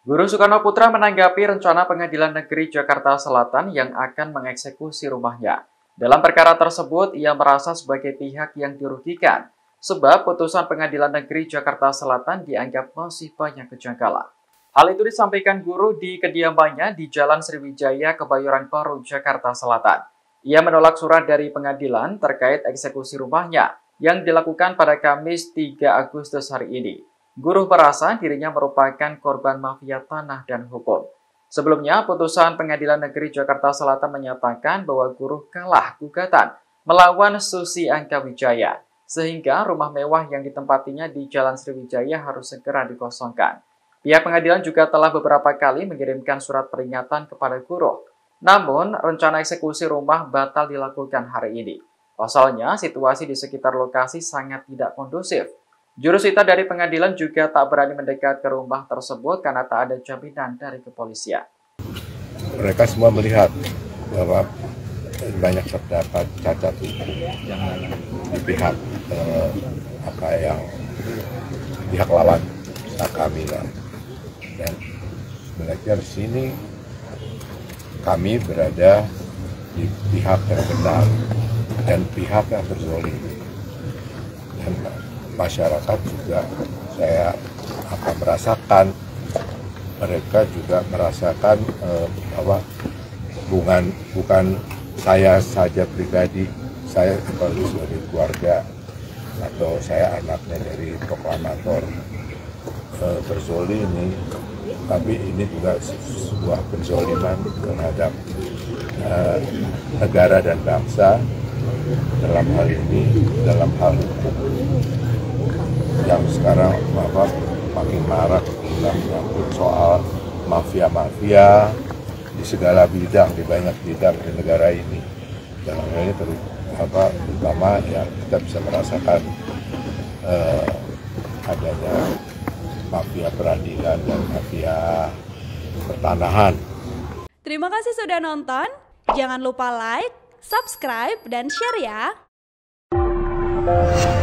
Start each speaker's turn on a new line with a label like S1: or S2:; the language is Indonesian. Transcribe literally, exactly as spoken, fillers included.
S1: Guru Soekarno Putra menanggapi rencana Pengadilan Negeri Jakarta Selatan yang akan mengeksekusi rumahnya. Dalam perkara tersebut, ia merasa sebagai pihak yang dirugikan, sebab putusan Pengadilan Negeri Jakarta Selatan dianggap masih banyak kejanggalan. Hal itu disampaikan guru di kediamannya di Jalan Sriwijaya, Kebayoran Baru, Jakarta Selatan. Ia menolak surat dari pengadilan terkait eksekusi rumahnya yang dilakukan pada Kamis tiga Agustus hari ini. Guru merasa dirinya merupakan korban mafia tanah dan hukum. Sebelumnya, putusan Pengadilan Negeri Jakarta Selatan menyatakan bahwa guru kalah gugatan melawan Susi Angkawijaya, sehingga rumah mewah yang ditempatinya di Jalan Sriwijaya harus segera dikosongkan. Pihak pengadilan juga telah beberapa kali mengirimkan surat peringatan kepada guru. Namun, rencana eksekusi rumah batal dilakukan hari ini. Pasalnya, situasi di sekitar lokasi sangat tidak kondusif. Jurusita dari pengadilan juga tak berani mendekat ke rumah tersebut karena tak ada jaminan dari kepolisian.
S2: Mereka semua melihat bahwa banyak terdapat cacat hukum di pihak eh, apa yang pihak lawan kami lah. Dan belajar di sini kami berada di pihak yang benar dan pihak yang berzolim. Dan masyarakat juga saya akan merasakan, mereka juga merasakan eh, bahwa bukan bukan saya saja pribadi, saya sebagai keluarga atau saya anaknya dari proklamator eh, berzolim ini, tapi ini juga sebuah penzoliman terhadap eh, negara dan bangsa dalam hal ini, dalam hal hukum yang sekarang apa, makin marak menyangkut soal mafia-mafia di segala bidang, di banyak bidang di negara ini. Dalam hal ini terus apa, terutama yang kita bisa merasakan eh, adanya mafia peradilan dan mafia pertanahan.
S3: Terima kasih sudah nonton. Jangan lupa like, subscribe, dan share ya.